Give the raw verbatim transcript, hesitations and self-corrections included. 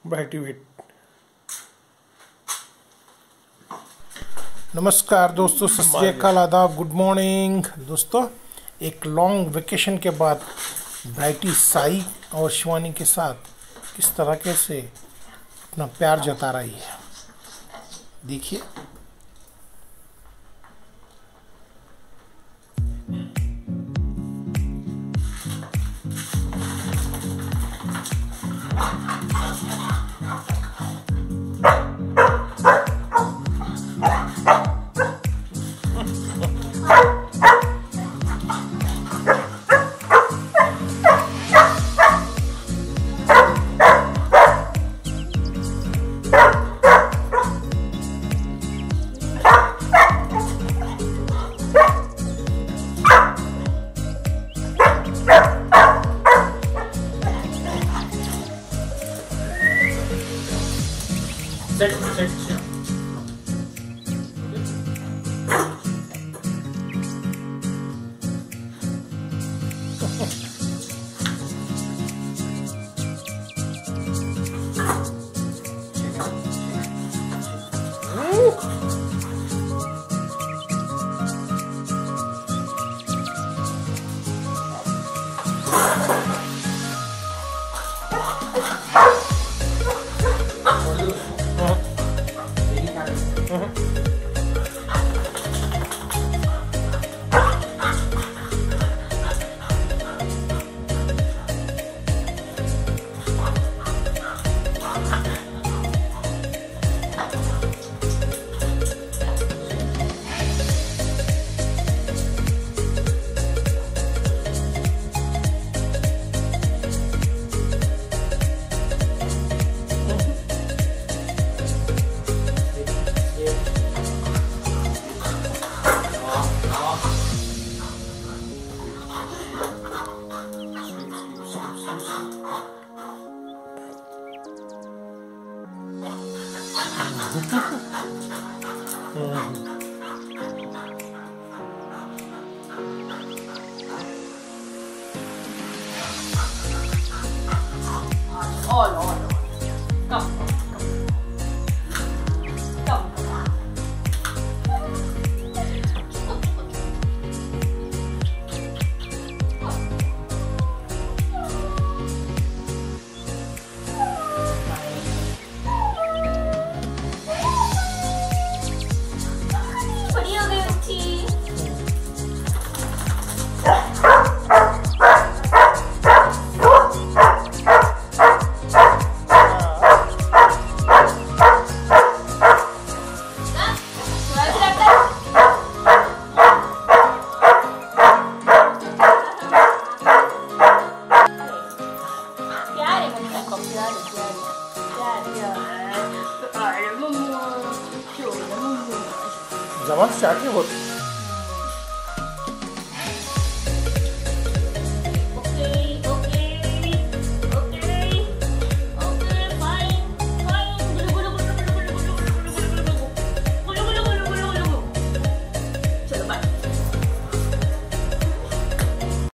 बैठी हुई। नमस्कार दोस्तों, सत श्री अकाल, आदाब, गुड मॉर्निंग दोस्तों। एक लॉन्ग वेकेशन के बाद ब्राइटी साई और शिवानी के साथ किस तरह से अपना प्यार जता रही है, देखिए। Sit, sit, sit. All, all, all. Come, come, come. बड़ी हो गई बच्ची। जबान चाटी होती